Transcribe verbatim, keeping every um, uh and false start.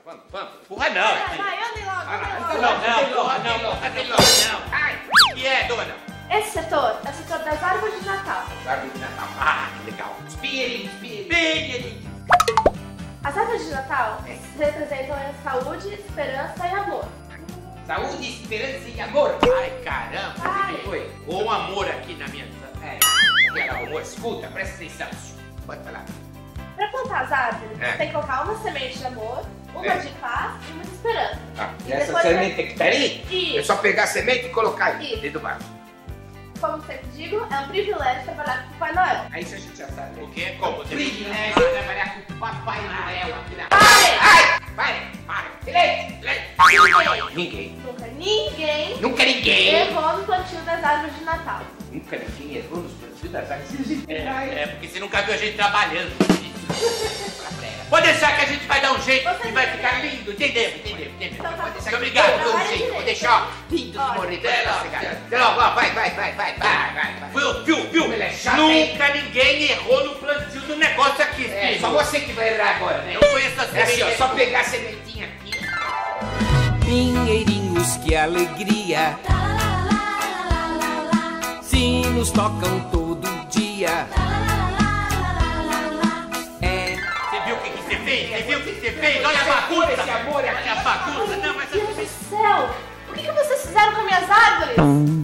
vamos, vamos. Porra não. Vai, vai, andem logo, andem logo. Não, não, porra não, porra não, não. Ai, o que é, dona? Esse setor é o setor das árvores de Natal. Árvore de Natal. Ah, que legal. Espinheirinho, espinheirinho. Pinheirinho. As árvores de Natal É. representam a saúde, esperança e amor. Saúde, esperança e amor. Ai, caramba. Ai. O que foi? Ou um amor aqui na minha... É, quero amor. Escuta, presta atenção. Pode falar. Para plantar as árvores, É. tem que colocar uma semente de amor, uma É. de paz e uma de esperança. Ah, E e essa depois semente que tá aí, Isso. é só pegar a semente e colocar aí, Isso. dentro do barco. Como sempre digo, é um privilégio trabalhar com o Papai Noel. Aí isso a gente já sabe. O que é como? Privilégio trabalhar com o Papai Noel aqui na... Pare! Ai! Pare! Pare! Silêncio! Silêncio! Ninguém. Nunca ninguém Nunca ninguém. errou no plantio das árvores de Natal. Nunca ninguém errou nos plantios das árvores. É, é porque você nunca viu a gente trabalhando. Pode deixar que a gente vai dar um jeito e vai ficar lindo. Entendeu? Entendeu? Entendeu? Então tá. Pode deixar Muito que obrigado. eu dou um Trabalha jeito. Vou direito. deixar, ó, lindo de Olha. morrer. Até logo. Até logo, ó. Vai, vai, vai, vai, vai, vai, vai. Viu, viu, viu? Ele é chato, hein? Nunca ninguém errou no plantio do negócio aqui, É, filho. só você que vai errar agora, né? Eu conheço a É assim, ó, semente. só pegar a sementinha aqui. Pinheirinhos, que alegria, sinos tocam todo dia. É Você viu o que, que você fez? Você viu o que você fez? Olha a bagunça! Esse amor aqui. Olha a bagunça! Não, mas... Meu Deus do céu! O que, que vocês fizeram com as minhas árvores?